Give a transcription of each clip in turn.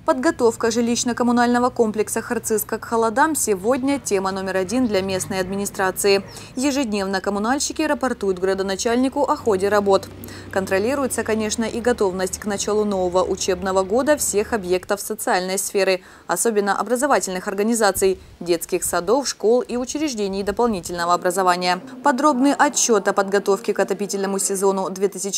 Подготовка жилищно-коммунального комплекса Харциска к холодам сегодня тема номер один для местной администрации. Ежедневно коммунальщики рапортуют градоначальнику о ходе работ. Контролируется, конечно, и готовность к началу нового учебного года всех объектов социальной сферы, особенно образовательных организаций, детских садов, школ и учреждений дополнительного образования. Подробный отчет о подготовке к отопительному сезону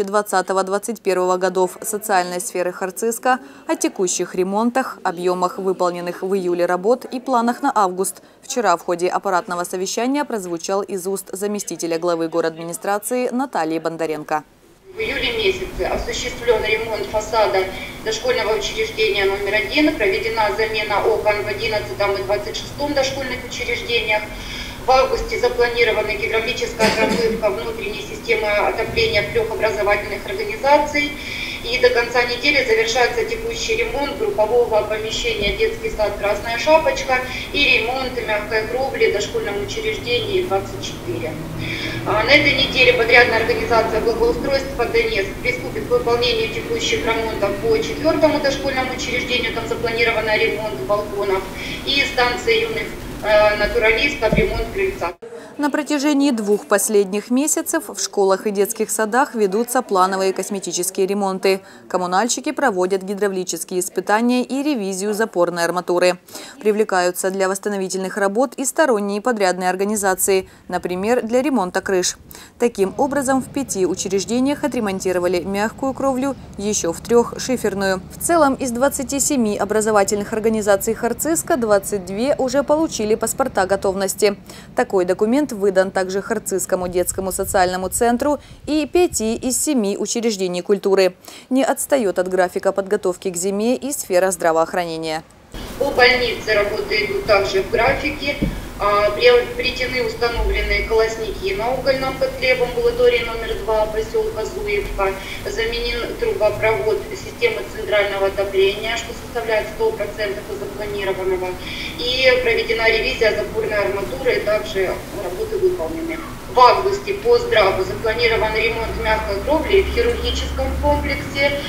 2020-2021 годов социальной сферы Харциска, о текущих ремонтах, объемах выполненных в июле работ и планах на август вчера в ходе аппаратного совещания прозвучал из уст заместителя главы городадминистрации Натальи Бондаренко. В июле месяце осуществлен ремонт фасада дошкольного учреждения номер 1, проведена замена окон в 11 и 26 дошкольных учреждениях. В августе запланирована гидравлическая промывка внутренней системы отопления 3 образовательных организаций. И до конца недели завершается текущий ремонт группового помещения «Детский сад «Красная шапочка» и ремонт мягкой кровли в дошкольном учреждении 24. На этой неделе подрядная организация благоустройства «Донецк» приступит к выполнению текущих ремонтов по 4-му дошкольному учреждению, там запланирован ремонт балконов, и станции юных натуралистов, ремонт крыльца. На протяжении 2 последних месяцев в школах и детских садах ведутся плановые косметические ремонты. Коммунальщики проводят гидравлические испытания и ревизию запорной арматуры. Привлекаются для восстановительных работ и сторонние подрядные организации, например, для ремонта крыш. Таким образом, в 5 учреждениях отремонтировали мягкую кровлю, еще в 3 – шиферную. В целом, из 27 образовательных организаций Харциска 22 уже получили паспорта готовности. Такой документ выдан также Харцискому детскому социальному центру и 5 из 7 учреждений культуры. Не отстает от графика подготовки к зиме и сфера здравоохранения. По больнице работы идут также в графике. Приобретены установленные колосники на угольном котле в амбулатории номер 2 поселка Зуевка. Заменен трубопровод системы центрального отопления, что составляет 100% от запланированного. И проведена ревизия запорной арматуры, также работы выполнены. В августе по здраву запланирован ремонт мягкой кровли в хирургическом комплексе,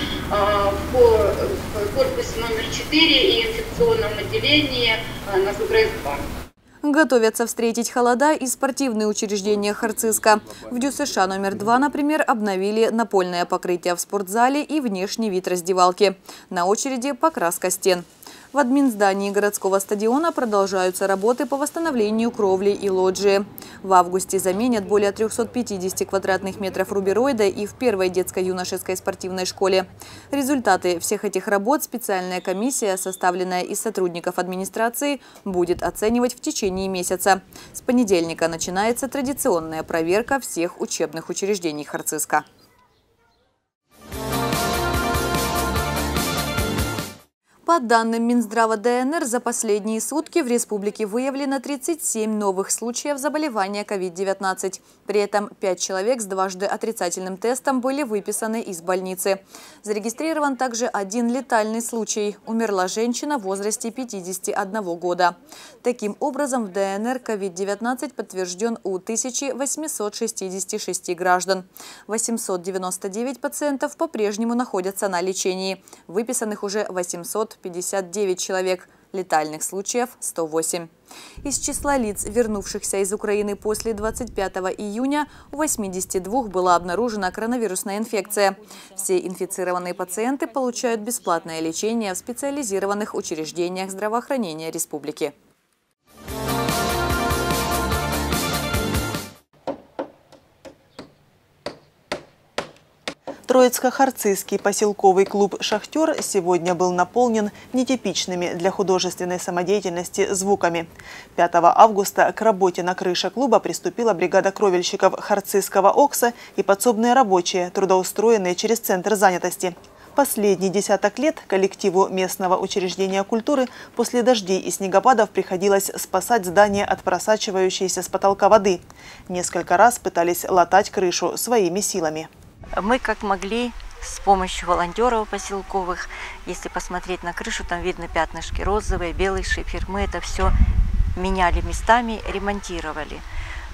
в корпусе номер 4 и инфекционном отделении на ФГРС-2. Готовятся встретить холода и спортивные учреждения Харциска. В ДЮСШ номер 2, например, обновили напольное покрытие в спортзале и внешний вид раздевалки. На очереди покраска стен. В админздании городского стадиона продолжаются работы по восстановлению кровли и лоджии. В августе заменят более 350 квадратных метров рубероида и в первой детско-юношеской спортивной школе. Результаты всех этих работ специальная комиссия, составленная из сотрудников администрации, будет оценивать в течение месяца. С понедельника начинается традиционная проверка всех учебных учреждений Харциска. По данным Минздрава ДНР, за последние сутки в республике выявлено 37 новых случаев заболевания COVID-19. При этом 5 человек с дважды отрицательным тестом были выписаны из больницы. Зарегистрирован также 1 летальный случай. Умерла женщина в возрасте 51 года. Таким образом, в ДНР COVID-19 подтвержден у 1866 граждан. 899 пациентов по-прежнему находятся на лечении. Выписанных уже 859 человек. Летальных случаев – 108. Из числа лиц, вернувшихся из Украины после 25 июня, у 82 была обнаружена коронавирусная инфекция. Все инфицированные пациенты получают бесплатное лечение в специализированных учреждениях здравоохранения республики. Троицко-Харцизский поселковый клуб «Шахтер» сегодня был наполнен нетипичными для художественной самодеятельности звуками. 5 августа к работе на крыше клуба приступила бригада кровельщиков Харцизского ОКСа и подсобные рабочие, трудоустроенные через Центр занятости. Последний десяток лет коллективу местного учреждения культуры после дождей и снегопадов приходилось спасать здание от просачивающейся с потолка воды. Несколько раз пытались латать крышу своими силами. Мы как могли, с помощью волонтеров поселковых, если посмотреть на крышу, там видно пятнышки розовые, белый шифер. Мы это все меняли местами, ремонтировали.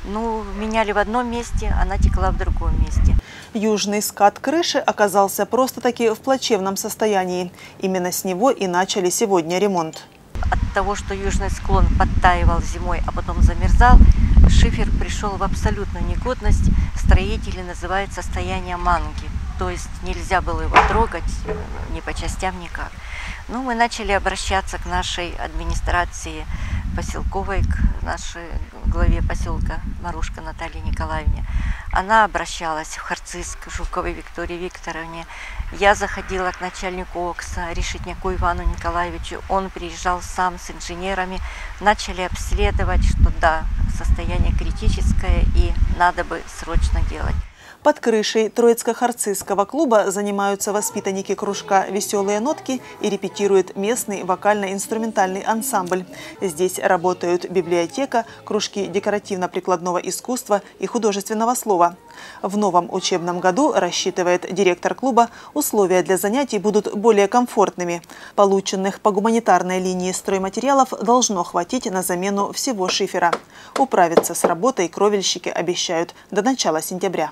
Ну, меняли в одном месте, она текла в другом месте. Южный скат крыши оказался просто-таки в плачевном состоянии. Именно с него и начали сегодня ремонт. От того, что южный склон подтаивал зимой, а потом замерзал, шифер пришел в абсолютную негодность. Строители называют состояние манки. То есть нельзя было его трогать ни по частям, никак. Ну, мы начали обращаться к нашей администрации поселковой, к нашей главе поселка Марушка Наталье Николаевне. Она обращалась в Харциск, Жуковой Виктории Викторовне. Я заходила к начальнику ОКСа, Решетняку Ивану Николаевичу. Он приезжал сам с инженерами. Начали обследовать, что да, состояние критическое и надо бы срочно делать. Под крышей Троицко-Харцизского клуба занимаются воспитанники кружка «Веселые нотки» и репетирует местный вокально-инструментальный ансамбль. Здесь работают библиотека, кружки декоративно-прикладного искусства и художественного слова. В новом учебном году, рассчитывает директор клуба, условия для занятий будут более комфортными. Полученных по гуманитарной линии стройматериалов должно хватить на замену всего шифера. Управиться с работой кровельщики обещают до начала сентября.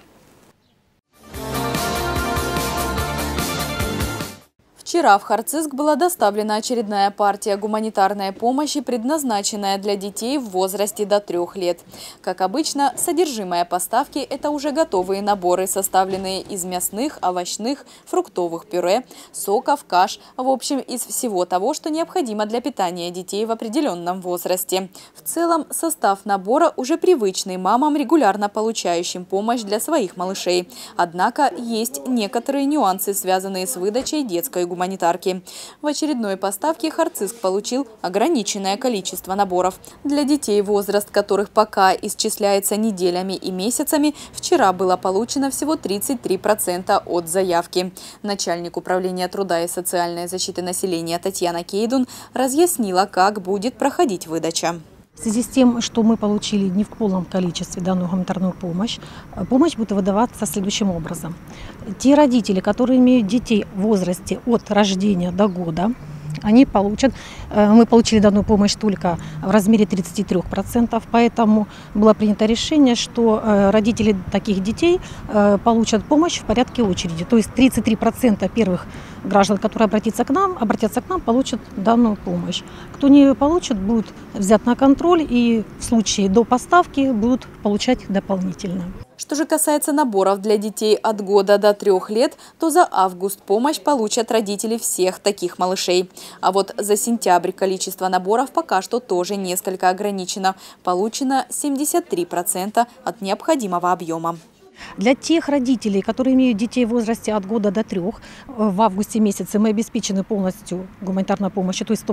Вчера в Харциск была доставлена очередная партия гуманитарной помощи, предназначенная для детей в возрасте до 3 лет. Как обычно, содержимое поставки – это уже готовые наборы, составленные из мясных, овощных, фруктовых пюре, соков, каш, в общем, из всего того, что необходимо для питания детей в определенном возрасте. В целом, состав набора уже привычный мамам, регулярно получающим помощь для своих малышей. Однако есть некоторые нюансы, связанные с выдачей детской гуманитарки. В очередной поставке Харциск получил ограниченное количество наборов. Для детей, возраст которых пока исчисляется неделями и месяцами, вчера было получено всего 33% от заявки. Начальник управления труда и социальной защиты населения Татьяна Кейдун разъяснила, как будет проходить выдача. В связи с тем, что мы получили не в полном количестве данную гуманитарную помощь, помощь будет выдаваться следующим образом. Те родители, которые имеют детей в возрасте от рождения до года, они получат, мы получили данную помощь только в размере 33%, поэтому было принято решение, что родители таких детей получат помощь в порядке очереди. То есть 33% первых граждан, которые обратятся к нам, получат данную помощь. Кто не получит, будет взят на контроль и в случае до поставки будут получать дополнительно. Что же касается наборов для детей от года до 3 лет, то за август помощь получат родители всех таких малышей. А вот за сентябрь количество наборов пока что тоже несколько ограничено. Получено 73% от необходимого объема. Для тех родителей, которые имеют детей в возрасте от года до 3, в августе месяце мы обеспечены полностью гуманитарной помощью, то есть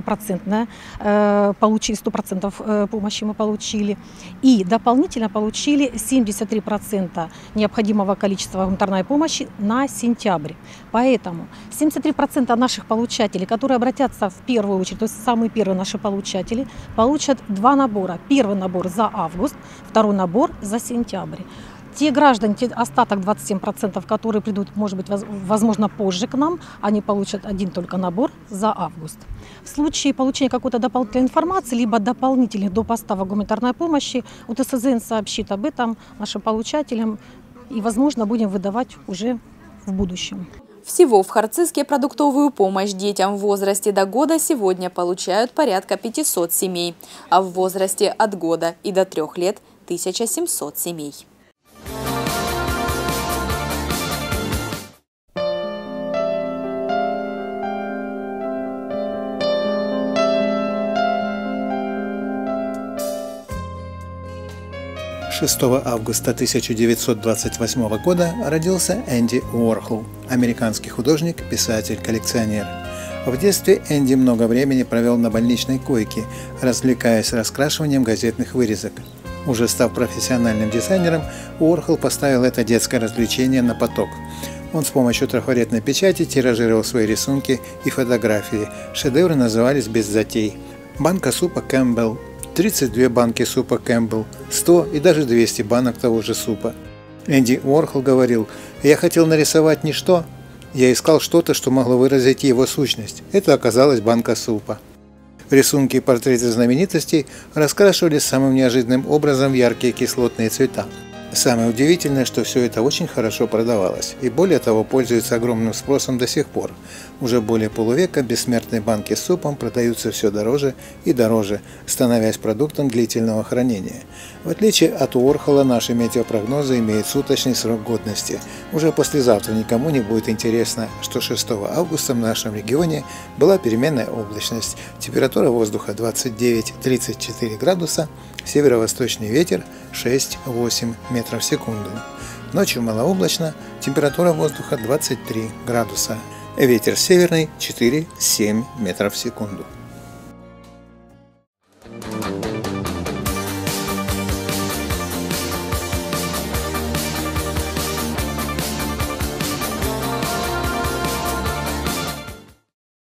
100% помощи мы получили. И дополнительно получили 73% необходимого количества гуманитарной помощи на сентябрь. Поэтому 73% наших получателей, которые обратятся в первую очередь, то есть самые первые наши получатели, получат 2 набора. Первый набор за август, второй набор за сентябрь. Те граждане, остаток 27%, которые придут, может быть, возможно, позже к нам, они получат один только набор за август. В случае получения какой-то дополнительной информации, либо дополнительных до поставок гуманитарной помощи, УТСЗН сообщит об этом нашим получателям и, возможно, будем выдавать уже в будущем. Всего в Харциске продуктовую помощь детям в возрасте до года сегодня получают порядка 500 семей, а в возрасте от года и до 3 лет – 1700 семей. – 6 августа 1928 года родился Энди Уорхол, американский художник, писатель, коллекционер. В детстве Энди много времени провел на больничной койке, развлекаясь раскрашиванием газетных вырезок. Уже став профессиональным дизайнером, Уорхол поставил это детское развлечение на поток. Он с помощью трафаретной печати тиражировал свои рисунки и фотографии. Шедевры назывались без затей. Банка супа Кэмпбелл, 32 банки супа Кэмпбелл, 100 и даже 200 банок того же супа. Энди Уорхол говорил: «Я хотел нарисовать ничто, я искал что-то, что могло выразить его сущность. Это оказалась банка супа». Рисунки и портреты знаменитостей раскрашивали самым неожиданным образом в яркие кислотные цвета. Самое удивительное, что все это очень хорошо продавалось и более того пользуется огромным спросом до сих пор. Уже более полувека бессмертные банки с супом продаются все дороже и дороже, становясь продуктом длительного хранения. В отличие от Уорхола, наши метеопрогнозы имеют суточный срок годности. Уже послезавтра никому не будет интересно, что 6 августа в нашем регионе была переменная облачность, температура воздуха 29-34 градуса, северо-восточный ветер 6-8 метров в секунду. Ночью малооблачно, температура воздуха 23 градуса. Ветер северный 4-7 метров в секунду.